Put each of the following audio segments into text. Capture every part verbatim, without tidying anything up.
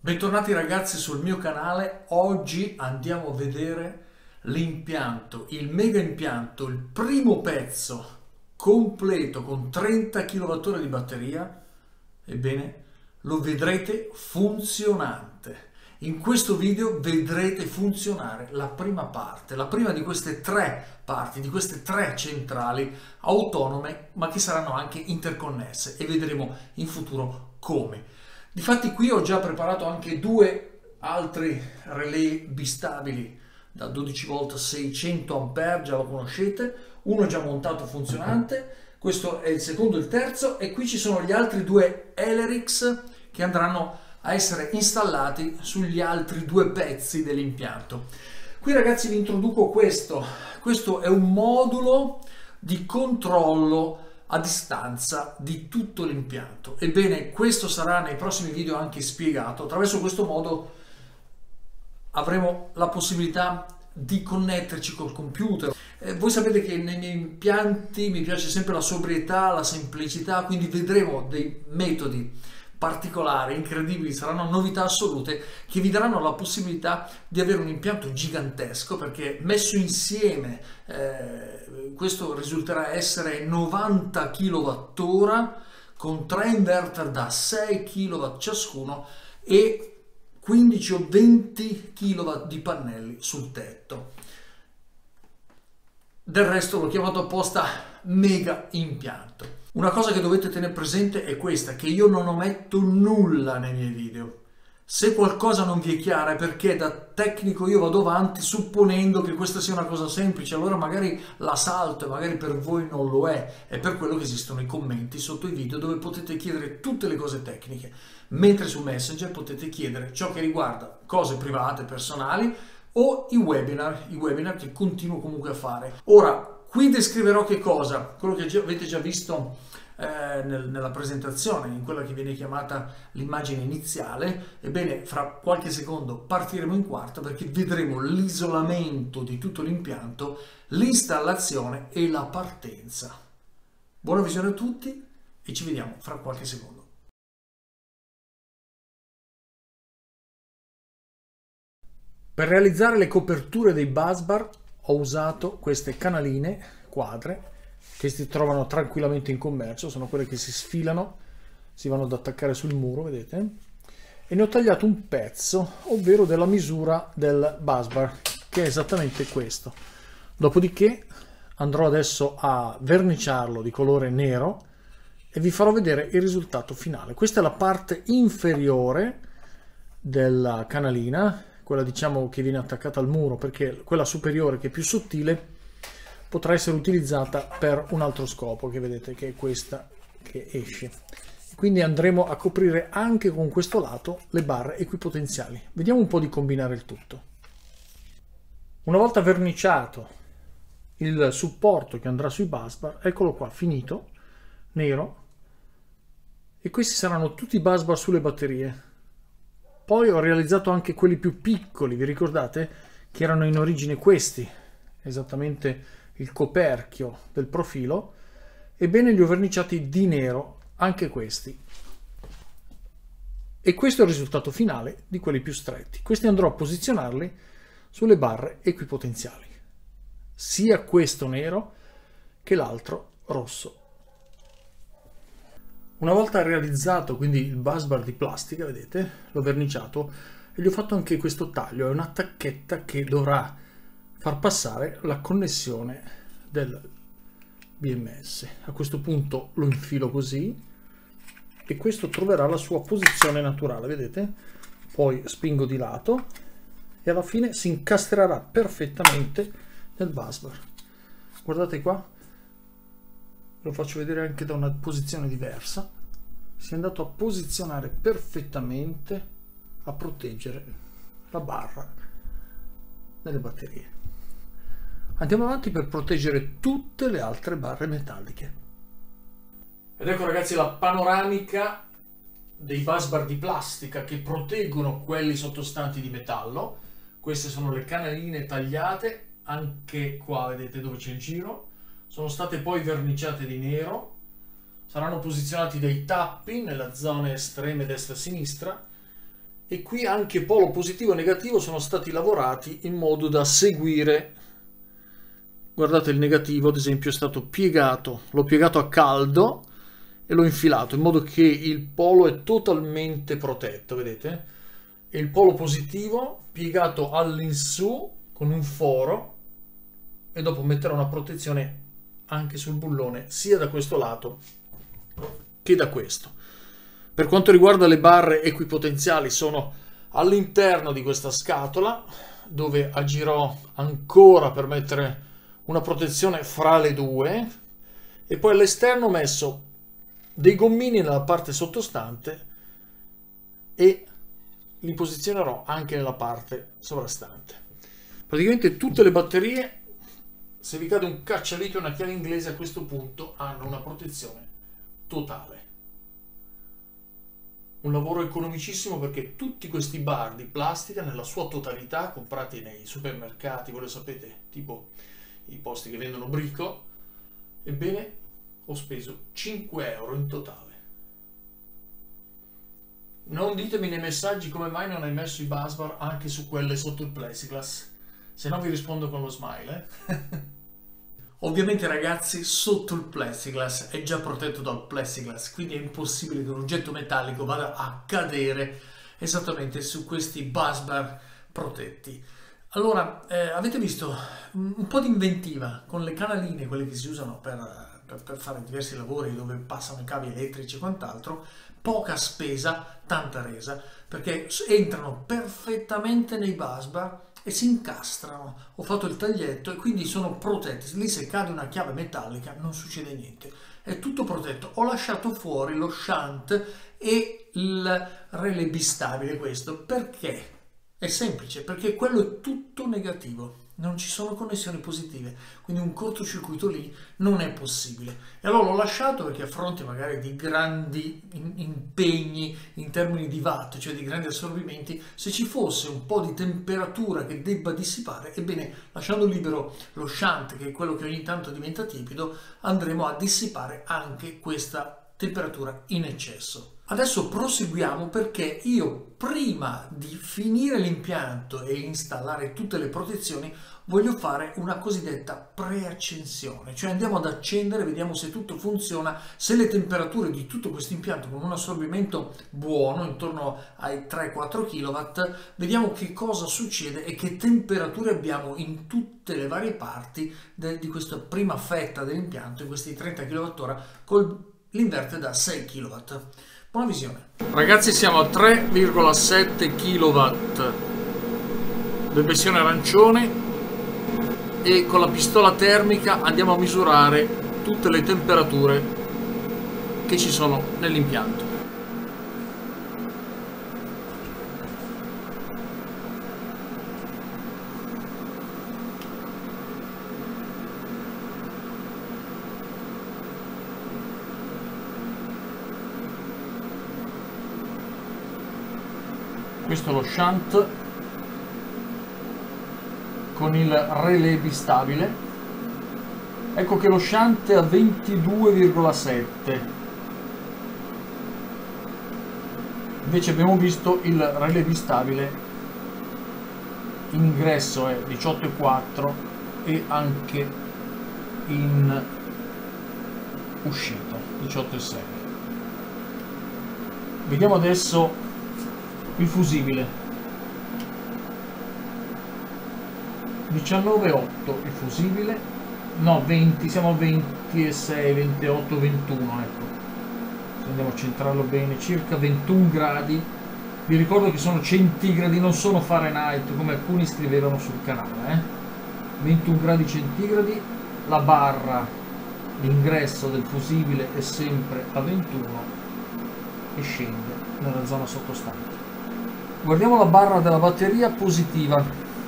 Bentornati ragazzi sul mio canale. Oggi andiamo a vedere l'impianto, il mega impianto, il primo pezzo completo con trenta chilowattora di batteria. Ebbene, lo vedrete funzionante. In questo video vedrete funzionare la prima parte, la prima di queste tre parti, di queste tre centrali autonome, ma che saranno anche interconnesse, e vedremo in futuro come. Difatti qui ho già preparato anche due altri relay bistabili da dodici volt seicento ampere, già lo conoscete, uno già montato funzionante, questo è il secondo e il terzo, e qui ci sono gli altri due Elerix che andranno a essere installati sugli altri due pezzi dell'impianto. Qui ragazzi vi introduco questo, questo è un modulo di controllo a distanza di tutto l'impianto. Ebbene, questo sarà nei prossimi video anche spiegato. Attraverso questo modo avremo la possibilità di connetterci col computer. Eh, voi sapete che nei miei impianti mi piace sempre la sobrietà, la semplicità, quindi vedremo dei metodi particolari, incredibili, saranno novità assolute che vi daranno la possibilità di avere un impianto gigantesco, perché messo insieme eh, questo risulterà essere novanta chilowattora con tre inverter da sei chilowatt ciascuno e quindici o venti chilowatt di pannelli sul tetto. Del resto l'ho chiamato apposta mega impianto. Una cosa che dovete tenere presente è questa, che io non ometto nulla nei miei video. Se qualcosa non vi è chiara è perché da tecnico io vado avanti supponendo che questa sia una cosa semplice, allora magari la salto e magari per voi non lo è. È per quello che esistono i commenti sotto i video dove potete chiedere tutte le cose tecniche, mentre su Messenger potete chiedere ciò che riguarda cose private, personali, o i webinar, i webinar che continuo comunque a fare. Ora, qui descriverò che cosa? Quello che già, avete già visto eh, nel, nella presentazione, in quella che viene chiamata l'immagine iniziale. Ebbene, fra qualche secondo partiremo in quarta perché vedremo l'isolamento di tutto l'impianto, l'installazione e la partenza. Buona visione a tutti e ci vediamo fra qualche secondo. Per realizzare le coperture dei busbar ho usato queste canaline quadre che si trovano tranquillamente in commercio, sono quelle che si sfilano, si vanno ad attaccare sul muro, vedete? E ne ho tagliato un pezzo, ovvero della misura del busbar, che è esattamente questo. Dopodiché andrò adesso a verniciarlo di colore nero e vi farò vedere il risultato finale. Questa è la parte inferiore della canalina, quella diciamo che viene attaccata al muro, perché quella superiore, che è più sottile, potrà essere utilizzata per un altro scopo, che vedete che è questa che esce. Quindi andremo a coprire anche con questo lato le barre equipotenziali. Vediamo un po' di combinare il tutto. Una volta verniciato il supporto che andrà sui busbar, eccolo qua finito, nero, e questi saranno tutti i busbar sulle batterie. Poi ho realizzato anche quelli più piccoli, vi ricordate? Che erano in origine questi, esattamente il coperchio del profilo. Ebbene, li ho verniciati di nero anche questi. E questo è il risultato finale di quelli più stretti. Questi andrò a posizionarli sulle barre equipotenziali. Sia questo nero che l'altro rosso. Una volta realizzato quindi il busbar di plastica, vedete, l'ho verniciato e gli ho fatto anche questo taglio, è una tacchetta che dovrà far passare la connessione del B M S. A questo punto lo infilo così e questo troverà la sua posizione naturale, vedete? Poi spingo di lato e alla fine si incastrerà perfettamente nel busbar. Guardate qua. Lo faccio vedere anche da una posizione diversa. Si è andato a posizionare perfettamente a proteggere la barra delle batterie. Andiamo avanti per proteggere tutte le altre barre metalliche. Ed ecco ragazzi la panoramica dei busbar di plastica che proteggono quelli sottostanti di metallo. Queste sono le canaline tagliate, anche qua vedete dove c'è il giro. Sono state poi verniciate di nero, saranno posizionati dei tappi nella zona estreme destra e sinistra e qui anche polo positivo e negativo sono stati lavorati in modo da seguire. Guardate, il negativo ad esempio è stato piegato, l'ho piegato a caldo e l'ho infilato in modo che il polo è totalmente protetto, vedete? E il polo positivo piegato all'insù con un foro, e dopo metterò una protezione anche sul bullone sia da questo lato che da questo. Per quanto riguarda le barre equipotenziali, sono all'interno di questa scatola dove agirò ancora per mettere una protezione fra le due, e poi all'esterno ho messo dei gommini nella parte sottostante e li posizionerò anche nella parte sovrastante. Praticamente tutte le batterie, se vi cade un cacciavite o una chiave inglese, a questo punto hanno una protezione totale. Un lavoro economicissimo, perché tutti questi bar di plastica nella sua totalità, comprati nei supermercati, voi lo sapete, tipo i posti che vendono brico, ebbene ho speso cinque euro in totale. Non ditemi nei messaggi come mai non hai messo i bus bar anche su quelle sotto il plexiglass, se no vi rispondo con lo smile. Eh? Ovviamente ragazzi, sotto il plexiglass è già protetto dal plexiglass, quindi è impossibile che un oggetto metallico vada a cadere esattamente su questi bus bar protetti. Allora, eh, avete visto un po' di inventiva con le canaline, quelle che si usano per, per, per fare diversi lavori dove passano i cavi elettrici e quant'altro. Poca spesa, tanta resa, perché entrano perfettamente nei bus bar e si incastrano. Ho fatto il taglietto e quindi sono protetti. Lì se cade una chiave metallica non succede niente, è tutto protetto. Ho lasciato fuori lo shunt e il relè bistabile, questo perché è semplice, perché quello è tutto negativo, non ci sono connessioni positive, quindi un cortocircuito lì non è possibile. E allora l'ho lasciato perché a fronte magari di grandi impegni in termini di watt, cioè di grandi assorbimenti, se ci fosse un po' di temperatura che debba dissipare, ebbene lasciando libero lo shunt, che è quello che ogni tanto diventa tipido, andremo a dissipare anche questa temperatura in eccesso. Adesso proseguiamo, perché io prima di finire l'impianto e installare tutte le protezioni voglio fare una cosiddetta preaccensione, cioè andiamo ad accendere, vediamo se tutto funziona, se le temperature di tutto questo impianto con un assorbimento buono intorno ai tre quattro chilowatt, vediamo che cosa succede e che temperature abbiamo in tutte le varie parti di questa prima fetta dell'impianto, in questi trenta chilowattora con l'inverter da sei chilowatt. Buona visione. Ragazzi, siamo a tre virgola sette chilowatt del versione arancione e con la pistola termica andiamo a misurare tutte le temperature che ci sono nell'impianto. Questo è lo shunt con il relè bistabile. Ecco che lo shunt è a ventidue virgola sette, invece abbiamo visto il relè bistabile in ingresso è diciotto virgola quattro e anche in uscita diciotto virgola sei. Vediamo adesso il fusibile. diciannove virgola otto il fusibile, no venti, siamo a venti virgola sei, ventotto, ventuno, ecco, se andiamo a centrarlo bene, circa ventuno gradi. Vi ricordo che sono centigradi, non sono Fahrenheit come alcuni scrivevano sul canale, eh? ventuno gradi centigradi. La barra d'ingresso del fusibile è sempre a ventuno e scende nella zona sottostante. Guardiamo la barra della batteria positiva,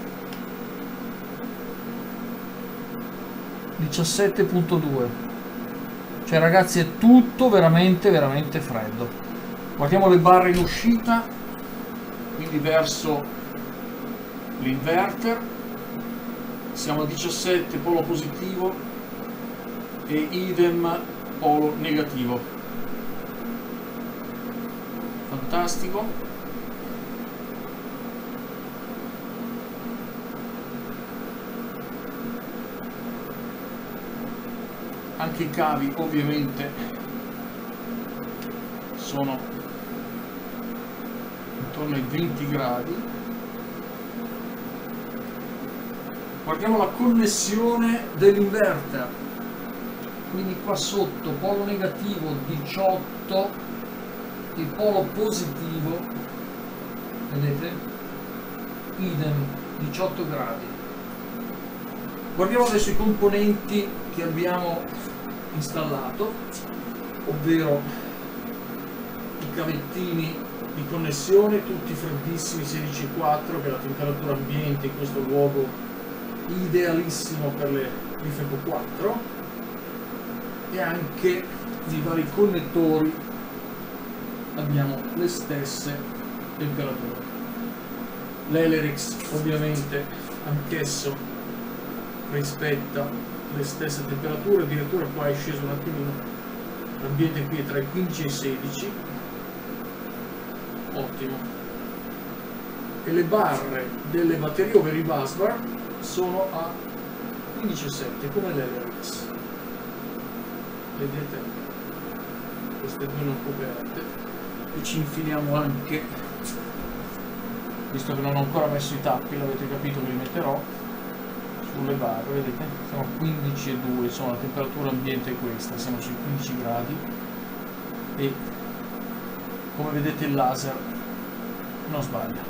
diciassette virgola due, cioè ragazzi è tutto veramente veramente freddo. Guardiamo le barre in uscita, quindi verso l'inverter, siamo a diciassette polo positivo e idem polo negativo. Fantastico. Anche i cavi ovviamente sono intorno ai venti gradi. Guardiamo la connessione dell'inverter, quindi qua sotto polo negativo diciotto, il polo positivo, vedete, idem, diciotto gradi. Guardiamo adesso i componenti che abbiamo installato, ovvero i cavettini di connessione, tutti freddissimi, sedici virgola quattro, che è la temperatura ambiente in questo luogo idealissimo per le Rifeco quattro, e anche i vari connettori abbiamo le stesse temperature. L'Elerix ovviamente anch'esso rispetta le stesse temperature, addirittura qua è sceso un attimino, l'ambiente qui è tra i quindici e i sedici, ottimo. E le barre delle batterie, ovvero i busbar, sono a quindici virgola sette come l'Elerix, vedete, queste due non coperte. E ci infiliamo anche, visto che non ho ancora messo i tappi, l'avete capito che li metterò sulle barre, vedete, siamo a quindici virgola due, insomma la temperatura ambiente è questa, siamo sui quindici gradi, e come vedete il laser non sbaglia.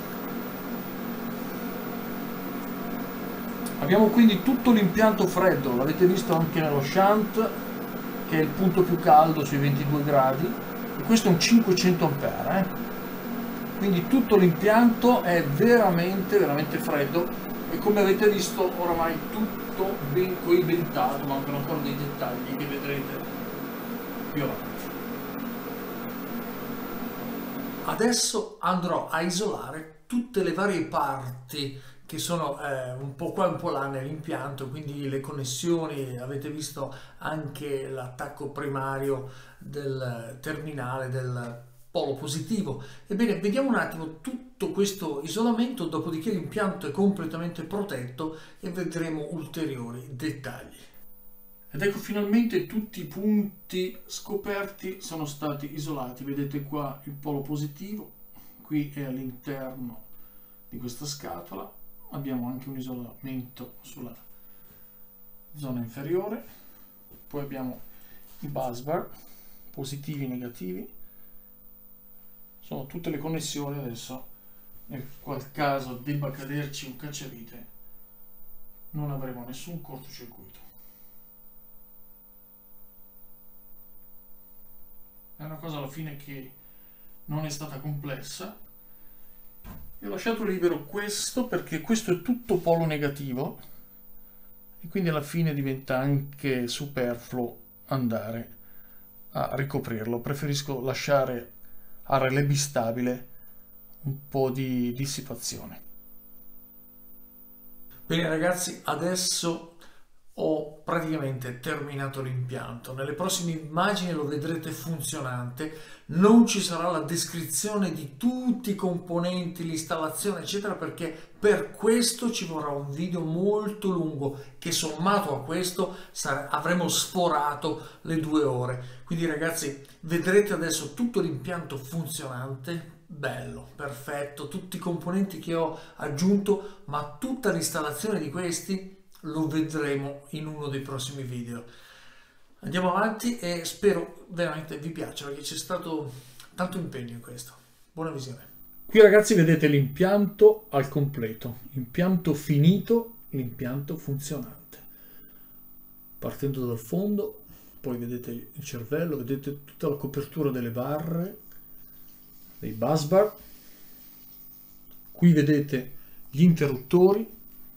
Abbiamo quindi tutto l'impianto freddo, l'avete visto anche nello shunt, che è il punto più caldo sui ventidue gradi, e questo è un cinquecento ampere, eh? Quindi tutto l'impianto è veramente veramente freddo, e come avete visto oramai tutto ben coibentato, mancano ancora dei dettagli che vedrete più avanti. Adesso andrò a isolare tutte le varie parti che sono eh, un po' qua e un po' là nell'impianto, quindi le connessioni, avete visto anche l'attacco primario del terminale del polo positivo. Ebbene, vediamo un attimo tutto questo isolamento, dopodiché l'impianto è completamente protetto e vedremo ulteriori dettagli. Ed ecco, finalmente tutti i punti scoperti sono stati isolati. Vedete qua il polo positivo, qui è all'interno di questa scatola, abbiamo anche un isolamento sulla zona inferiore, poi abbiamo i busbar positivi e negativi, sono tutte le connessioni. Adesso nel qual caso debba caderci un cacciavite non avremo nessun cortocircuito. È una cosa alla fine che non è stata complessa. E ho lasciato libero questo perché questo è tutto polo negativo e quindi alla fine diventa anche superfluo andare a ricoprirlo. Preferisco lasciare a relè bistabile un po' di dissipazione. Bene ragazzi, adesso ho praticamente terminato l'impianto. Nelle prossime immagini lo vedrete funzionante, non ci sarà la descrizione di tutti i componenti, l'installazione eccetera, perché per questo ci vorrà un video molto lungo che sommato a questo avremo sforato le due ore. Quindi ragazzi, vedrete adesso tutto l'impianto funzionante, bello, perfetto, tutti i componenti che ho aggiunto, ma tutta l'installazione di questi lo vedremo in uno dei prossimi video. Andiamo avanti e spero veramente vi piaccia, perché c'è stato tanto impegno in questo. Buona visione. Qui ragazzi vedete l'impianto al completo, impianto finito, l'impianto funzionante. Partendo dal fondo, poi vedete il cervello, vedete tutta la copertura delle barre, dei busbar. Qui vedete gli interruttori,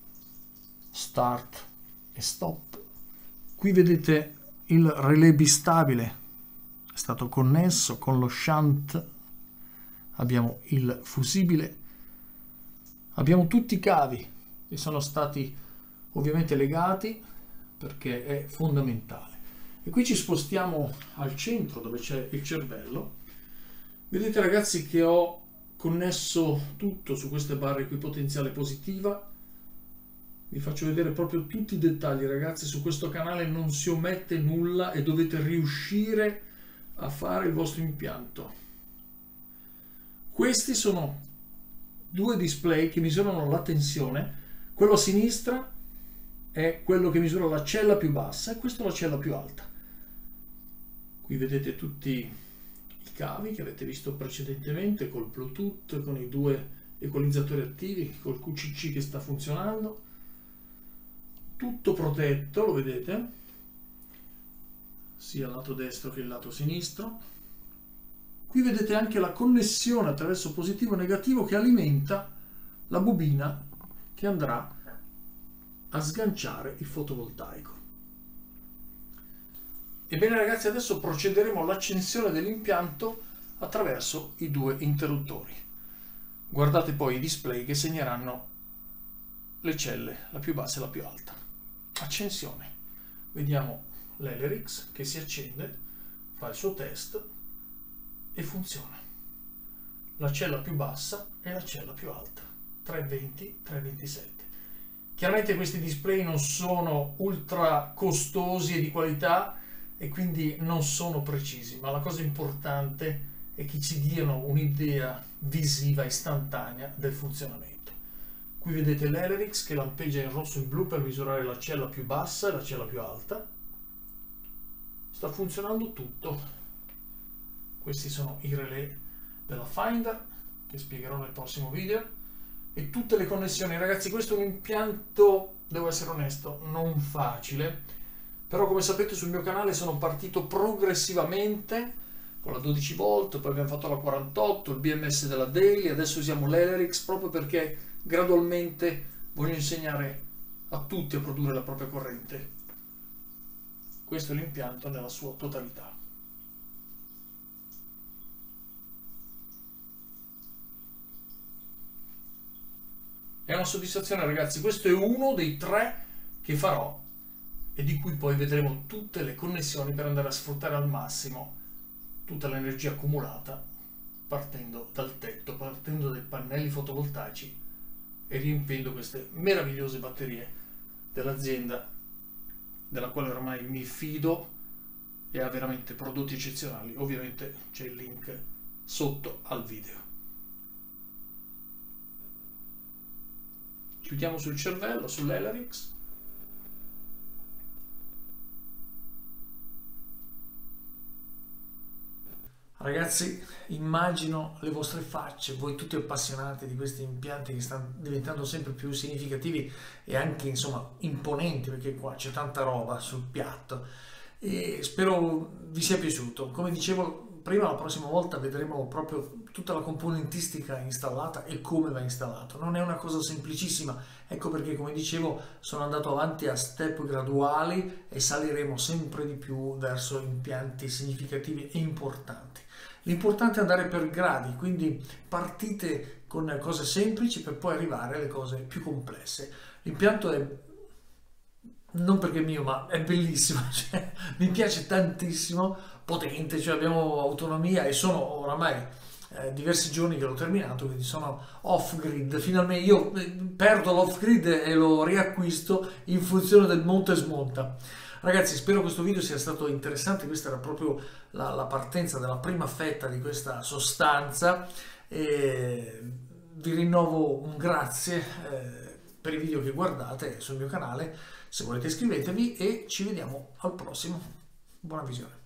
start e stop. Qui vedete il relè bistabile, è stato connesso con lo shunt, abbiamo il fusibile, abbiamo tutti i cavi che sono stati ovviamente legati perché è fondamentale. E qui ci spostiamo al centro dove c'è il cervello. Vedete ragazzi che ho connesso tutto su queste barre qui, potenziale positiva, Vi faccio vedere proprio tutti i dettagli, ragazzi. Su questo canale non si omette nulla e dovete riuscire a fare il vostro impianto. Questi sono due display che misurano la tensione. Quello a sinistra è quello che misura la cella più bassa e questo la cella più alta. Qui vedete tutti i cavi che avete visto precedentemente col Bluetooth, con i due equalizzatori attivi, col Q C C che sta funzionando. Tutto protetto, lo vedete, sia il lato destro che il lato sinistro. Qui vedete anche la connessione attraverso positivo e negativo che alimenta la bobina che andrà a sganciare il fotovoltaico. Ebbene ragazzi, adesso procederemo all'accensione dell'impianto attraverso i due interruttori. Guardate poi i display che segneranno le celle, la più bassa e la più alta. Accensione. Vediamo l'Elerix che si accende, fa il suo test e funziona. La cella più bassa e la cella più alta, trecentoventi trecentoventisette. Chiaramente questi display non sono ultra costosi e di qualità e quindi non sono precisi, ma la cosa importante è che ci diano un'idea visiva istantanea del funzionamento. Qui vedete l'Elerix che lampeggia in rosso e in blu per misurare la cella più bassa e la cella più alta. Sta funzionando tutto. Questi sono i relay della Finder che spiegherò nel prossimo video. E tutte le connessioni, ragazzi, questo è un impianto, devo essere onesto, non facile, però come sapete sul mio canale sono partito progressivamente con la dodici volt, poi abbiamo fatto la quarantotto, il B M S della Daily, adesso usiamo l'Elerix proprio perché gradualmente voglio insegnare a tutti a produrre la propria corrente. Questo è l'impianto nella sua totalità. È una soddisfazione, ragazzi. Questo è uno dei tre che farò e di cui poi vedremo tutte le connessioni per andare a sfruttare al massimo tutta l'energia accumulata partendo dal tetto, partendo dai pannelli fotovoltaici e riempiendo queste meravigliose batterie dell'azienda della quale ormai mi fido e ha veramente prodotti eccezionali. Ovviamente c'è il link sotto al video. Chiudiamo sul cervello, sull'Elerix. Ragazzi, immagino le vostre facce, voi tutti appassionati di questi impianti che stanno diventando sempre più significativi e anche, insomma, imponenti, perché qua c'è tanta roba sul piatto. E spero vi sia piaciuto. Come dicevo prima, la prossima volta vedremo proprio tutta la componentistica installata e come va installato. Non è una cosa semplicissima, ecco perché, come dicevo, sono andato avanti a step graduali e saliremo sempre di più verso impianti significativi e importanti. L'importante è andare per gradi, quindi partite con cose semplici per poi arrivare alle cose più complesse. L'impianto è, non perché è mio, ma è bellissimo, cioè, mi piace tantissimo, potente, cioè abbiamo autonomia e sono oramai eh, diversi giorni che l'ho terminato, quindi sono off grid. Finalmente io perdo l'off grid e lo riacquisto in funzione del monta e smonta. Ragazzi, spero questo video sia stato interessante. Questa era proprio la, la partenza della prima fetta di questa sostanza e vi rinnovo un grazie eh, per i video che guardate sul mio canale. Se volete iscrivetevi e ci vediamo al prossimo. Buona visione.